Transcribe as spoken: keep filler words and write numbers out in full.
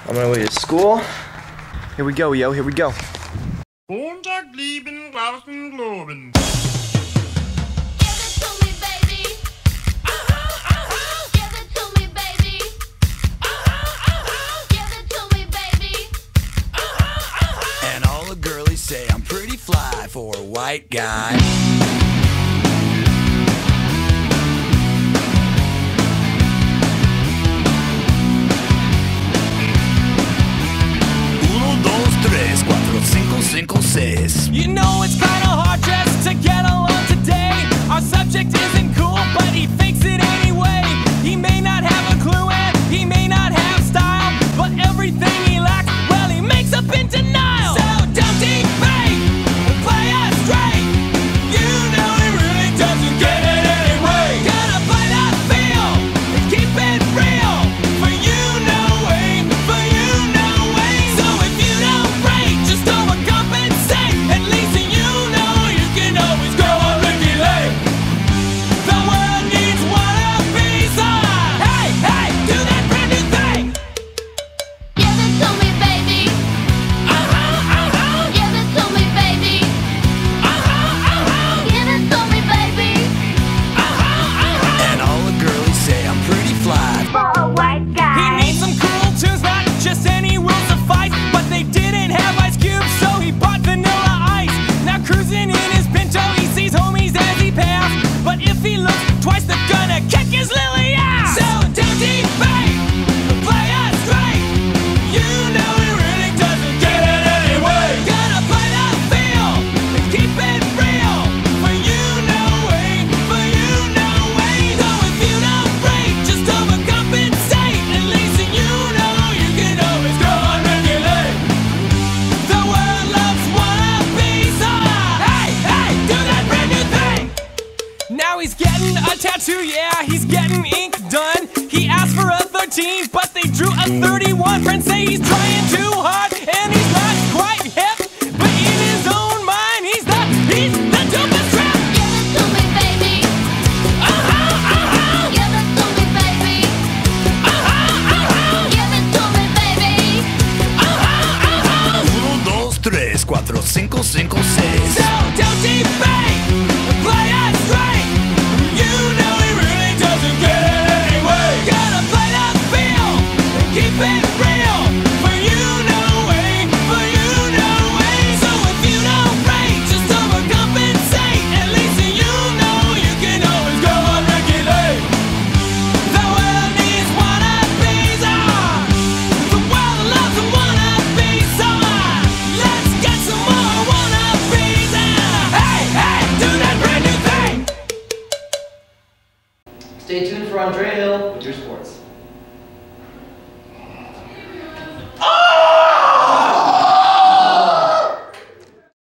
on my way to school. Here we go, yo, here we go. Montag, lieben, Glauben, Globen. And all the girlies say I'm pretty fly for a white guy. You know it's kinda hard just to get along today. Our subject isn't cool, but he fakes it anyway. He may not have a clue and he may not have style, but everything he lacks, well, he makes up in denial. So don't defame, play us straight. You know he really doesn't get it anyway. Gotta play that feel and keep it real. For you no way, for you no way. So if you don't break, just overcompensate. At least you know you can always go on Ricky Lake. The world needs one of these. Hey, hey, do that brand new thing. Give it to me, baby. Uh-huh, uh-huh. Give it to me, baby. Uh-huh, uh-huh. Give it to me, baby. Uh-huh, uh-huh. And all the girlies say I'm pretty fly. For a white He guy. needs some cool tunes, not just any will suffice. But they didn't have ice cubes, so he bought vanilla ice. Now cruising in his Pinto, he sees homies as he pass. But if he looks twice, they're gonna kick his lily ass. So don't defame, play us straight. You know he really doesn't get it anyway. Gotta play that feel and keep it real. For you no way, for you no way. So if you don't break, just overcompensate. At least you know you can always go on regulate. The world loves wannabes. Hey, hey, do that brand new thing. Now he's getting a tattoo, yeah, he's getting ink done. He asked for a thirteen, but they drew a thirty-one. Friends say he's trying too hard, and he's not quite hip. But in his own mind, he's the, he's the dopest trap. Give it to me, baby. Uh-huh, uh-huh, Give it to me, baby. uh-huh, uh-huh, Give it to me, baby. uh-huh, uh-huh. Uno, dos, tres, cuatro, cinco, cinco, seis. So don't defame, play us straight. You know he really doesn't get it anyway. Gotta play that feel and keep it real. For you no way, for you no way. So if you don't break, just overcompensate. At least you know you can always go on regulate. The world needs wannabes. Ah, the world loves wannabes. Ah, let's get some more wannabes. Ah, hey, hey, do that brand new thing. Stay tuned for Andrea Hill with your sports.